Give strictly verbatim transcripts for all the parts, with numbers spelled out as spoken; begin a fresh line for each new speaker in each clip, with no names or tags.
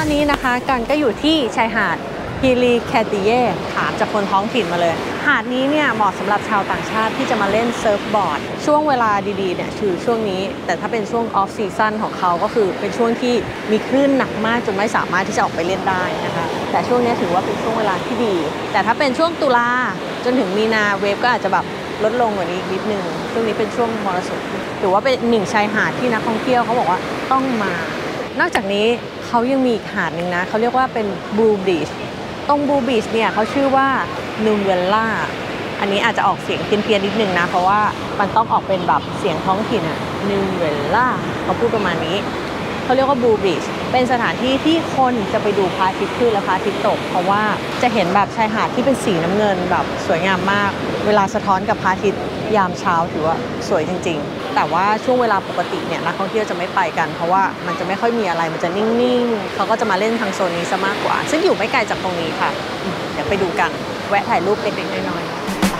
อนนี้นะคะกันก็อยู่ที่ชายหาดฮิลีแคติเย่ถามจากคนท้องถิ่นมาเลยหาดนี้เนี่ยเหมาะสำหรับชาวต่างชาติที่จะมาเล่นเซิร์ฟบอร์ดช่วงเวลาดีๆเนี่ยคือช่วงนี้แต่ถ้าเป็นช่วงออฟซีซั่นของเขาก็คือเป็นช่วงที่มีคลื่นหนักมากจนไม่สามารถที่จะออกไปเล่นได้นะคะแต่ช่วงนี้ถือว่าเป็นช่วงเวลาที่ดีแต่ถ้าเป็นช่วงตุลาจนถึงมีนาเวฟก็อาจจะแบบลดลงกว่านี้นิดนึงช่วงนี้เป็นช่วงมรสุมถือว่าเป็นหนึ่งชายหาดที่นักท่องเที่ยวเขาบอกว่าต้องมานอกจากนี้เขายังมีอีกหาดหนึ่งนะเขาเรียกว่าเป็นบลูบีชตรงบลูบีชเนี่ยเขาชื่อว่านูเวลล่าอันนี้อาจจะออกเสียงเพี้ยนๆนิดนึงนะเพราะว่ามันต้องออกเป็นแบบเสียงท้องถิ่นอะนูเวลล่าเขาพูดประมาณนี้เขาเรียกว่าบลูบีชเป็นสถานที่ที่คนจะไปดูพระอาทิตย์ขึ้นและพระอาทิตย์ตกเพราะว่าจะเห็นแบบชายหาดที่เป็นสีน้ำเงินแบบสวยงามมากเวลาสะท้อนกับพระอาทิตย์ยามเช้าถือว่าสวยจริงๆแต่ว่าช่วงเวลาปกติเนี่ยนักท่องเที่ยวจะไม่ไปกันเพราะว่ามันจะไม่ค่อยมีอะไรมันจะนิ่งๆเขาก็จะมาเล่นทางโซนนี้ซะมากกว่าซึ่งอยู่ไม่ไกลจากตรงนี้ค่ะเดี๋ยวไปดูกันแวะถ่ายรูปเล็กๆน้อยๆ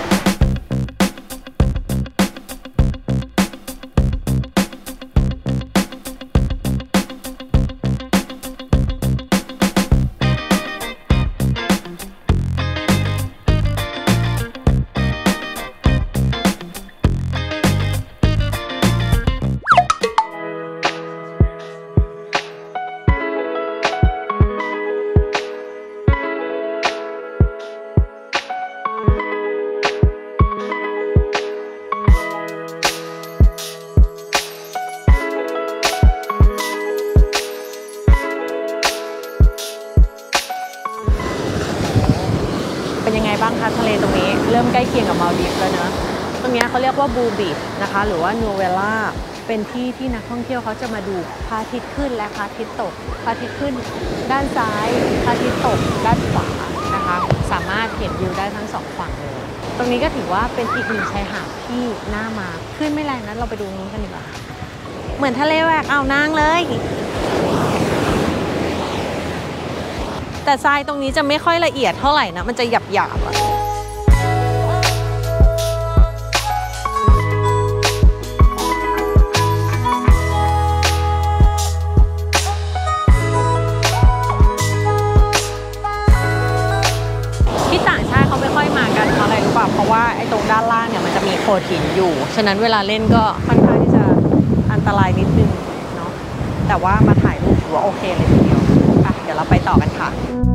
เป็นยังไงบ้างคะทะเลตรงนี้เริ่มใกล้เคียงกับมาลดีฟแล้วนะตรงนี้เขาเรียกว่าบลูบีชนะคะหรือว่านูเวลล่าเป็นที่ที่นักท่องเที่ยวเขาจะมาดูพระอาทิตย์ขึ้นและพระอาทิตย์ตกพระอาทิตย์ขึ้นด้านซ้ายพระอาทิตย์ตกด้านขวานะคะสามารถเห็นวิวได้ทั้งสองฝั่งเลยตรงนี้ก็ถือว่าเป็นอีกหนึ่งชายหาดที่น่ามาขึ้นไม่แรงนะเราไปดูนู้นกันดีกว่าเหมือนทะเลแหวกอ่าวนางเลยแต่ทรายตรงนี้จะไม่ค่อยละเอียดเท่าไหร่นะมันจะหยาบหยาบอะที่ต่างชาติเขาไม่ค่อยมากันเพราะอะไรรู้ป่ะเพราะว่าไอ้ตรงด้านล่างเนี่ยมันจะมีโขดหินอยู่ฉะนั้นเวลาเล่นก็ค่อนข้างที่จะอันตรายนิดนึงเนาะแต่ว่ามาถ่ายรูปถือว่าโอเคเลยทีเดียวอ่ะเดี๋ยวเราไปต่อกันค่ะ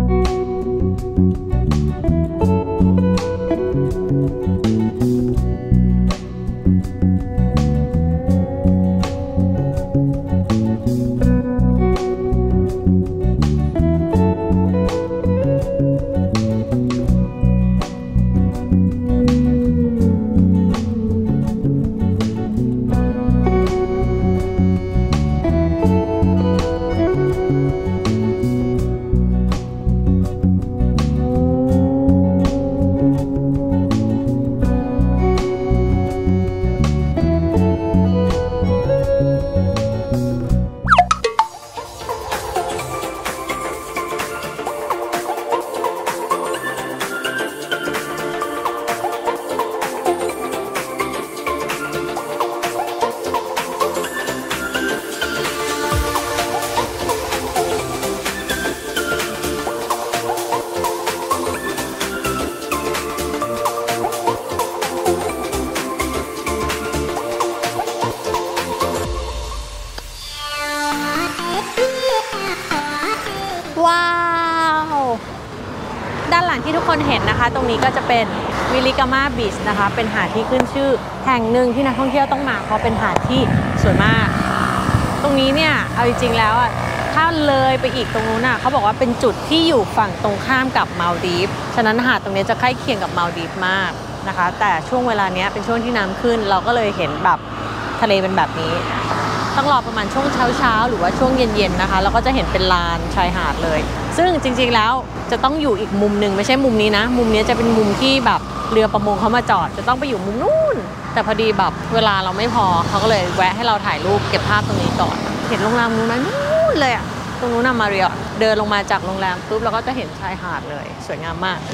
ว้าวด้านหลังที่ทุกคนเห็นนะคะตรงนี้ก็จะเป็นวิลิกามาบีชนะคะเป็นหาดที่ขึ้นชื่อแห่งหนึ่งที่นักท่องเที่ยวต้องมาเพราะเป็นหาดที่สวยมากตรงนี้เนี่ยเอาจริงๆแล้วอ่ะถ้าเลยไปอีกตรงนู้นน่ะเขาบอกว่าเป็นจุดที่อยู่ฝั่งตรงข้ามกับมาลดีฟฉะนั้นหาดตรงนี้จะใกล้เคียงกับมาลดีฟมากนะคะแต่ช่วงเวลานี้เป็นช่วงที่น้ำขึ้นเราก็เลยเห็นแบบทะเลเป็นแบบนี้ต้องรอประมาณช่วงเช้าๆหรือว่าช่วงเย็นๆนะคะแล้วก็จะเห็นเป็นลานชายหาดเลยซึ่งจริงๆแล้วจะต้องอยู่อีกมุมหนึ่งไม่ใช่มุมนี้นะมุมนี้จะเป็นมุมที่แบบเรือประมงเขามาจอดจะต้องไปอยู่มุมนู้นแต่พอดีแบบเวลาเราไม่พอเขาก็เลยแวะให้เราถ่ายรูปเก็บภาพตรงนี้ก่อนเห็นโรงแรมนู้นไหมนู้นเลยอะตรงนู้นน่ะมาริออทเดินลงมาจากโรงแรมปุ๊บเราก็จะเห็นชายหาดเลยสวยงามมาก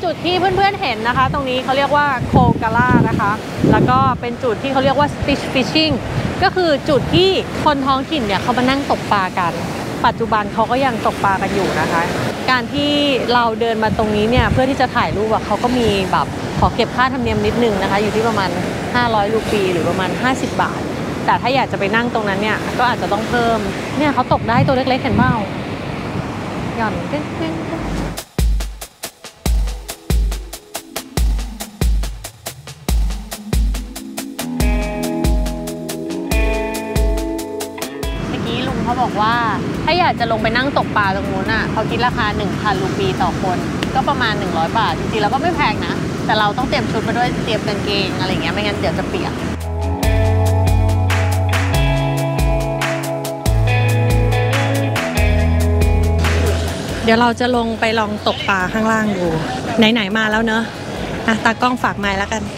จุดที่เพื่อนๆเห็นนะคะตรงนี้เขาเรียกว่าโคกาล่านะคะแล้วก็เป็นจุดที่เขาเรียกว่า fish fishing ก็คือจุดที่คนท้องถิ่นเนี่ยเขามานั่งตกปลากันปัจจุบันเขาก็ยังตกปลากันอยู่นะคะการที่เราเดินมาตรงนี้เนี่ยเพื่อที่จะถ่ายรูปอะเขาก็มีแบบขอเก็บค่าธรรมเนียมนิดนึงนะคะอยู่ที่ประมาณห้าร้อยรูปีหรือประมาณห้าสิบบาทแต่ถ้าอยากจะไปนั่งตรงนั้นเนี่ยก็อาจจะต้องเพิ่มเนี่ยเขาตกได้ตัวเล็กๆเห็นเปล่าหย่อนเต้นๆเขาบอกว่าถ้าอยากจะลงไปนั่งตกปลาตรงนู้นอ่ะเขาคิดราคา หนึ่งพัน รูปีต่อคนก็ประมาณหนึ่งร้อยบาทจริงๆแล้วก็ไม่แพงนะแต่เราต้องเตรียมชุดมาด้วยเตรียมกางเกงอะไรอย่างเงี้ยไม่งั้นเดี๋ยวจะเปียกเดี๋ยวเราจะลงไปลองตกปลาข้างล่างดูไหนๆมาแล้วเนอะอ่ะตากล้องฝากไมค์แล้วกัน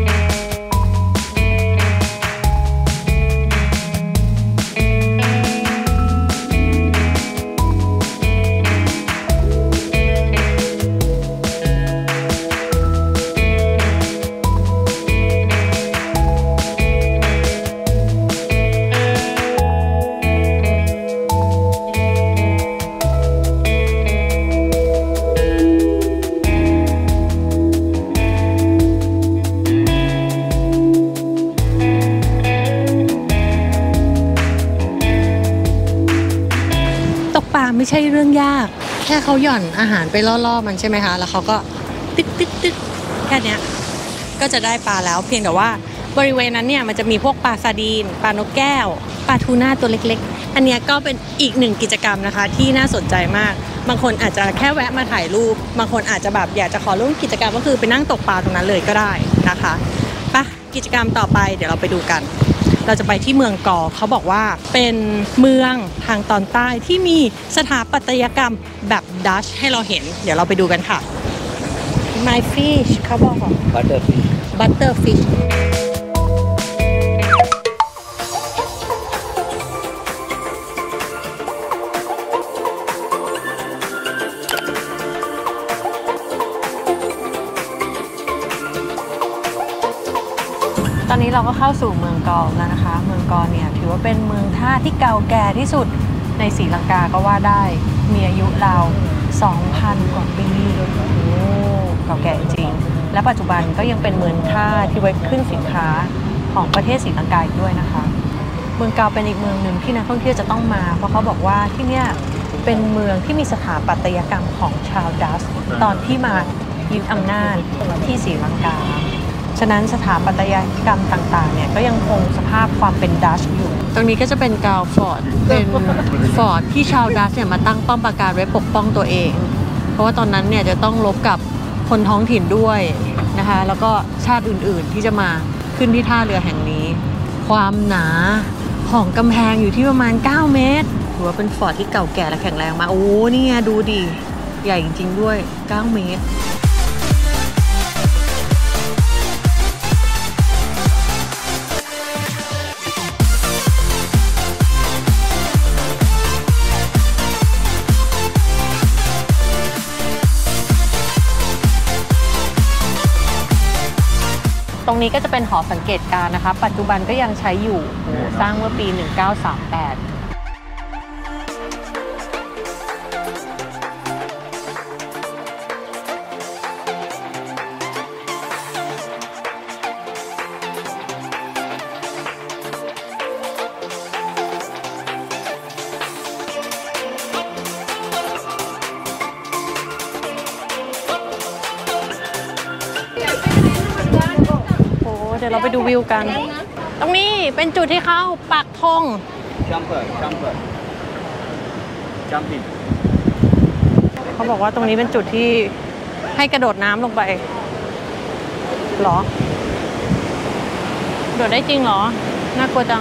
ไม่ใช่เรื่องยากแค่เขาหย่อนอาหารไปล่อๆมันใช่ไหมคะแล้วเขาก็ตึ๊กตึ๊กตึ๊กแค่นี้ก็จะได้ปลาแล้วเพียงแต่ว่าบริเวณนั้นเนี่ยมันจะมีพวกปลาซาดีนปลานกแก้วปลาทูน่าตัวเล็กๆอันนี้ก็เป็นอีกหนึ่งกิจกรรมนะคะที่น่าสนใจมากบางคนอาจจะแค่แวะมาถ่ายรูปบางคนอาจจะแบบอยากจะขอร่วมกิจกรรมก็คือไปนั่งตกปลาตรงนั้นเลยก็ได้นะคะไปกิจกรรมต่อไปเดี๋ยวเราไปดูกันเราจะไปที่เมืองกอเขาบอกว่าเป็นเมืองทางตอนใต้ที่มีสถาปัตยกรรมแบบดัชให้เราเห็นเดี๋ยวเราไปดูกันค่ะ My fish เขาบอก
Butterfish
Butterfish ตอนนี้เราก็เข้าสู่เมืองกอแล้วนะคะเมืองกอเนี่ยถือว่าเป็นเมืองท่าที่เก่าแก่ที่สุดในศรีลังกาก็ว่าได้มีอายุราว สองพัน กว่าปีโอ้เก่าแก่จริงและปัจจุบันก็ยังเป็นเมืองท่าที่ไว้ขึ้นสินค้าของประเทศศรีลังกาอีกด้วยนะคะเมืองกาเป็นอีกเมืองหนึ่งที่นักท่องเที่ยวจะต้องมาเพราะเขาบอกว่าที่เนี่ยเป็นเมืองที่มีสถาปัตยกรรมของชาวดัชตอนที่มายึดอำนาจที่ศรีลังกาฉะนั้นสถาปัตยกรรมต่างๆเนี่ยก็ยังคงสภาพความเป็นดัชอยู่ตรงนี้ก็จะเป็นกาวฟอร์ดเป็นฟอร์ดที่ชาวดัชเนี่ยมาตั้งป้อมปราการไว้ปกป้องตัวเองเพราะว่าตอนนั้นเนี่ยจะต้องรบกับคนท้องถิ่นด้วยนะคะแล้วก็ชาติอื่นๆที่จะมาขึ้นที่ท่าเรือแห่งนี้ความหนาของกำแพงอยู่ที่ประมาณเก้าเมตรถือว่าเป็นฟอร์ดที่เก่าแก่และแข็งแรงมากโอ้นี่ไงดูดิใหญ่จริงๆด้วยเก้าเมตรตรงนี้ก็จะเป็นหอสังเกตการณ์นะคะปัจจุบันก็ยังใช้อยู่สร้างเมื่อปีหนึ่งเก้าสามแปดเดี๋ยวเราไปดูวิวกันตรงนี้เป็นจุดที่เขาปักธง
Jumper Jumper Jumping
เขาบอกว่าตรงนี้เป็นจุดที่ให้กระโดดน้ำลงไปหรอโดดได้จริงหรอน่ากลัวจัง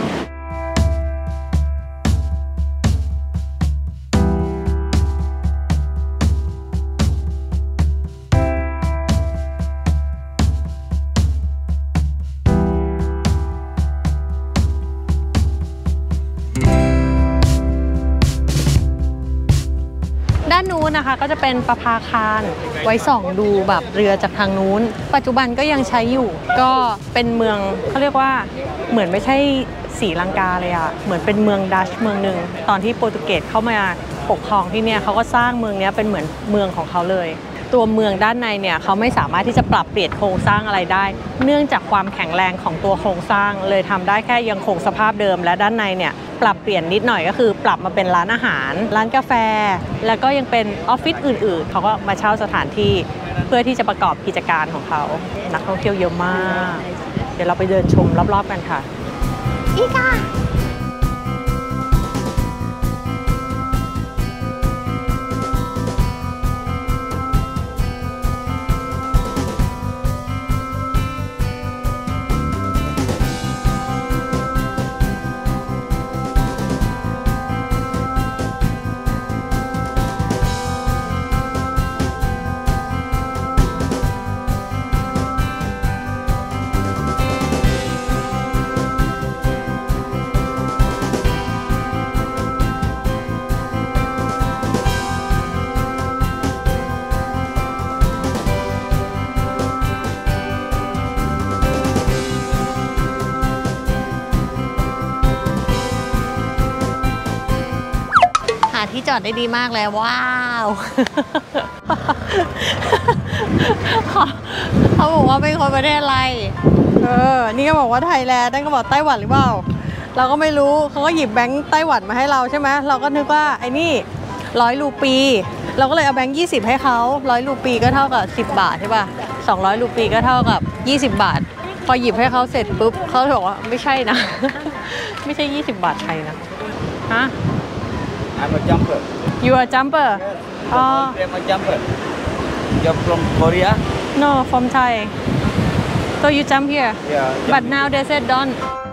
ด้านนู้นนนะคะก็จะเป็นประภาคารไว้ส่องดูแบบเรือจากทางนู้นปัจจุบันก็ยังใช้อยู่ก็เป็นเมืองเขาเรียกว่าเหมือนไม่ใช่ศรีลังกาเลยอะเหมือนเป็นเมืองดัชเมืองหนึ่งตอนที่โปรตุเกสเข้ามาปกครองที่เนี่ยเขาก็สร้างเมืองนี้เป็นเหมือนเมืองของเขาเลยตัวเมืองด้านในเนี่ยเขาไม่สามารถที่จะปรับเปลี่ยนโครงสร้างอะไรได้เนื่องจากความแข็งแรงของตัวโครงสร้างเลยทำได้แค่ยังคงสภาพเดิมและด้านในเนี่ยปรับเปลี่ยนนิดหน่อยก็คือปรับมาเป็นร้านอาหารร้านกาแฟแล้วก็ยังเป็นออฟฟิศอื่นๆเขาก็มาเช่าสถานที่เพื่อที่จะประกอบกิจการของเขานักท่องเที่ยวเยอะมากเดี๋ยวเราไปเดินชมรอบๆกันค่ะอีกาหาที่จอดได้ดีมากเลยว้าวเขาเขาบอกว่าเป็นคนประเทศอะไรเออนี่ก็บอกว่าไทยแลนด์นั่นก็บอกไต้หวันหรือเปล่าเราก็ไม่รู้เขาก็หยิบแบงค์ไต้หวันมาให้เราใช่ไหมเราก็นึกว่าไอ้นี่ร้อยรูปีเราก็เลยเอาแบงค์ยี่สิบให้เขาร้อยรูปีก็เท่ากับสิบบาทใช่ป่ะสองร้อยรูปีก็เท่ากับยี่สิบบาทพอหยิบให้เขาเสร็จปุ๊บเขาบอกว่าไม่ใช่นะ ไม่ใช่ยี่สิบบาทไทยนะฮะ
I'm a jumper.
You are a jumper?
Yes.
Oh.
I'm a jumper. You're from Korea?
No, from Thai. So you jump here?
Yeah.
But now they said don't.